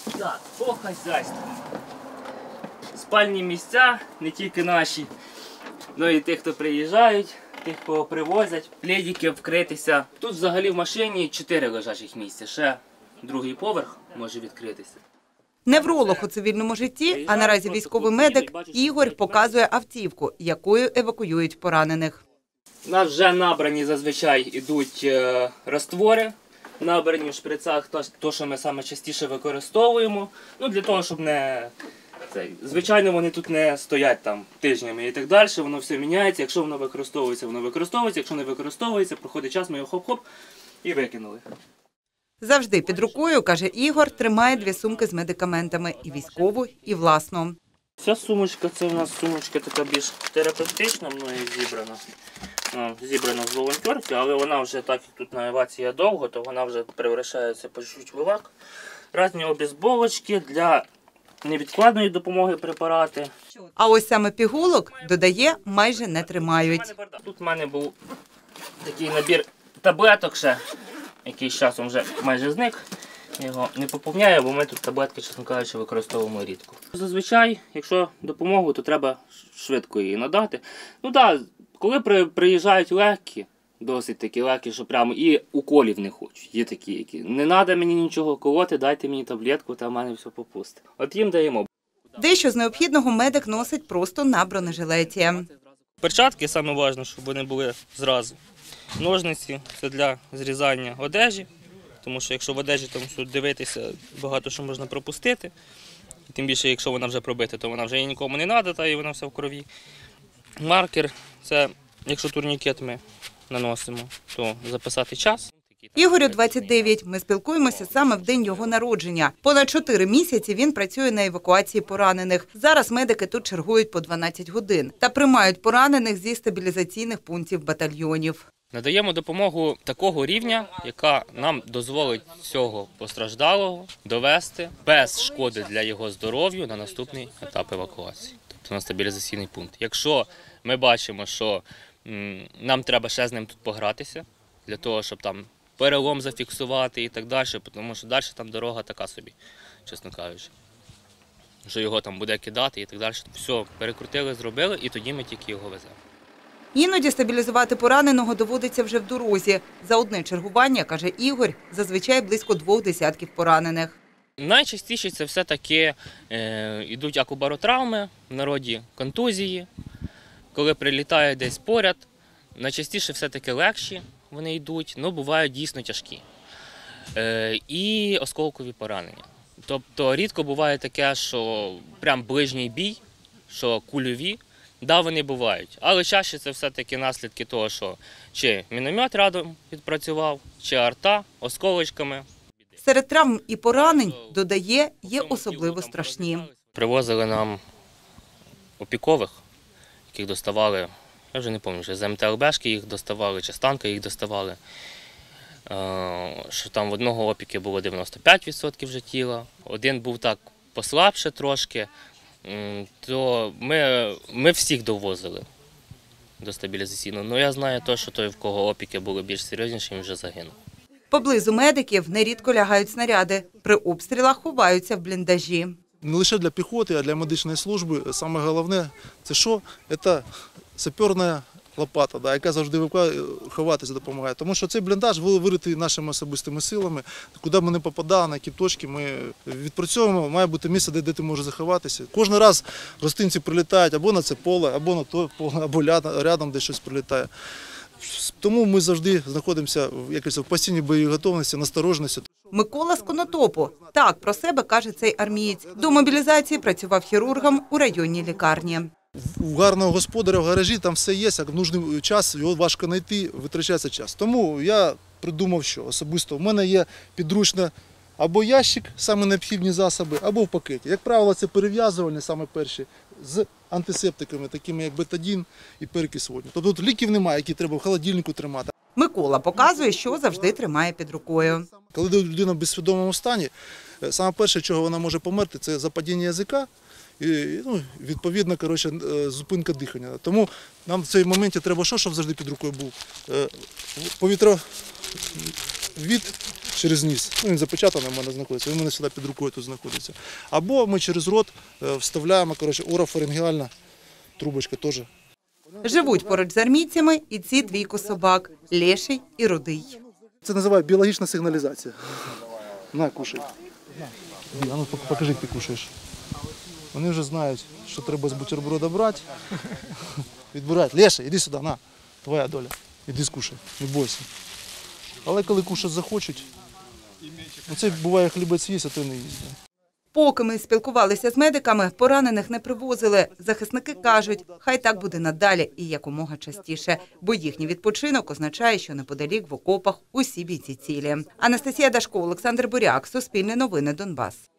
Так, по хазяйству. Спальні місця, не тільки наші, але й тих, хто приїжджають, тих, кого привозять. Пледики вкритися. Тут взагалі в машині 4 лежачих місця, ще другий поверх може відкритися. Невролог у цивільному житті, а наразі військовий медик Ігор показує автівку, якою евакуюють поранених. У нас вже набрані зазвичай йдуть раствори, набрані в шприцах, то, що ми саме частіше використовуємо. Ну, для того, щоб не... Звичайно, вони тут не стоять там тижнями і так далі, воно все міняється. Якщо воно використовується, воно використовується. Якщо не використовується, проходить час, ми його хоп-хоп і викинули. Завжди під рукою, каже Ігор, тримає 2 сумки з медикаментами – і військову, і власну. Ця сумочка, це у нас сумочка така більш терапевтична, мною зібрана. Зібрана з волонтерки, але вона вже, так як тут навігація довго, то вона вже превращається по чуть-чуть в лак. Різні обезболочки для невідкладної допомоги препарати. А ось саме пігулок, додає, майже не тримають. Тут в мене був такий набір таблеток ще, який з часом вже майже зник. Я його не поповняю, бо ми тут таблетки, чесно кажучи, використовуємо рідко. Зазвичай, якщо допомогу, то треба швидко її надати. Ну так, коли приїжджають легкі, досить такі легкі, що прямо і уколів не хочуть. Є такі, які не треба мені нічого колоти, дайте мені таблетку, та в мене все попусте. От їм даємо. Дещо з необхідного медик носить просто на бронежилеті. Перчатки саме важливо, щоб вони були зразу. Ножниці – це для зрізання одежі, тому що якщо в одежі там дивитися, багато що можна пропустити. І тим більше, якщо вона вже пробита, то вона вже і нікому не треба, та і вона вся в крові. Маркер – це, якщо турнікет ми наносимо, то записати час. Ігорю 29. Ми спілкуємося саме в день його народження. Понад 4 місяці він працює на евакуації поранених. Зараз медики тут чергують по 12 годин та приймають поранених зі стабілізаційних пунктів батальйонів. Надаємо допомогу такого рівня, яка нам дозволить цього постраждалого довести без шкоди для його здоров'я на наступний етап евакуації, тобто на стабілізаційний пункт. Якщо ми бачимо, що нам треба ще з ним тут погратися, для того, щоб там перелом зафіксувати і так далі, тому що далі там дорога така собі, чесно кажучи, що його там буде кидати і так далі. Все, перекрутили, зробили, і тоді ми тільки його веземо. Іноді стабілізувати пораненого доводиться вже в дорозі. За одне чергування, каже Ігор, зазвичай близько 2 десятків поранених. Найчастіше це все-таки йдуть акубаротравми, в народі контузії. Коли прилітає десь поряд, найчастіше все-таки легші вони йдуть, але бувають дійсно тяжкі. І осколкові поранення. Тобто рідко буває таке, що прям ближній бій, що кульові. Да, вони бувають, але чаще це все-таки наслідки того, що чи міномет рядом відпрацював, чи арта осколочками. Серед травм і поранень, додає, є особливо страшні. Привозили нам опікових, яких доставали, я вже не пам'ятаю, з МТЛБшки їх доставали, чи з танка їх доставали. Що там в одного опіки було 95% вже тіла, один був так послабше трошки. То ми всіх довозили до стабілізаційного. Ну, я знаю те, що той, в кого опіки були більш серйозніші, він вже загинув. Поблизу медиків нерідко лягають снаряди. При обстрілах ховаються в бліндажі. Не лише для піхоти, а для медичної служби саме головне – це що? Це саперна лопата, яка завжди ховатися допомагає. Тому що цей бліндаж виритий нашими особистими силами. Куди ми не попадаємо, на які точки ми відпрацьовуємо, має бути місце, де ти можеш заховатися. Кожен раз гостинці прилітають або на це поле, або на то поле, або рядом де щось прилітає. Тому ми завжди знаходимося в постійній бойовій готовності, настороженості. Микола з Конотопу. Так про себе каже цей армієць. До мобілізації працював хірургом у районній лікарні. У гарного господаря в гаражі там все є, як в нужний час його важко знайти, витрачається час. Тому я придумав, що особисто в мене є підручний або ящик, саме необхідні засоби, або в пакеті. Як правило, це перев'язувальні, саме перші, з антисептиками, такими як бетадін і перекис водню. Тобто тут ліків немає, які треба в холодильнику тримати. Микола показує, що завжди тримає під рукою. Коли людина в безсвідомому стані, саме перше, чого вона може померти, це западіння язика. І, відповідно, зупинка дихання. Тому нам в цій моменті треба що, щоб завжди під рукою був? Повітровід через ніс. Ну, він запечатаний в мене знаходиться, він у мене сюди під рукою тут знаходиться. Або ми через рот вставляємо, орофарингеальна трубочка теж. Живуть поруч з армійцями і ці двійко собак – Леший і Рудий. Це називають біологічна сигналізація. На, кушай. А ну покажи, як ти кушаєш. Вони вже знають, що треба з бутерброда брати. Відбирають. Леша, іди сюди, на, твоя доля. Іди скушай, не бойся. Але коли кушати захочуть, це буває хлібець їсть, а то не їсть. Поки ми спілкувалися з медиками, поранених не привозили. Захисники кажуть, хай так буде надалі і якомога частіше, бо їхній відпочинок означає, що неподалік в окопах усі бійці цілі. Анастасія Дашко, Олександр Буряк, Суспільне новини, Донбас.